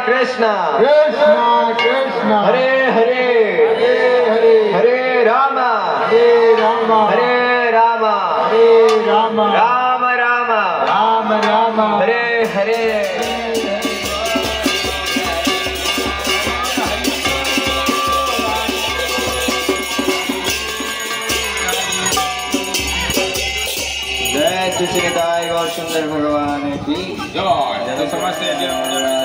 कृष्ण कृष्ण कृष्ण हरे हरे हरे हरे हरे राम हरे राम हरे राम हरे राम राम राम राम राम हरे हरे जय तुलसीदास और सुंदर भगवान की जय। तो समझते हैं